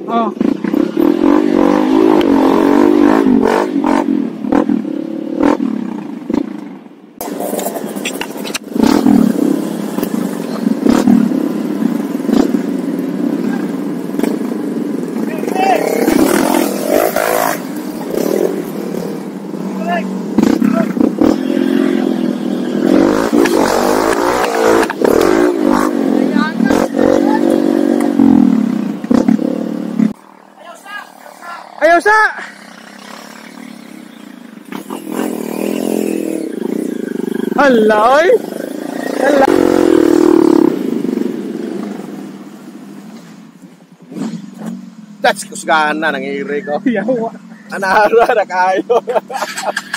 Oh. Ayaw sa! Hala, oy! Hala! That's kusgana, nangiri ko. Yawa! Anara na kayo.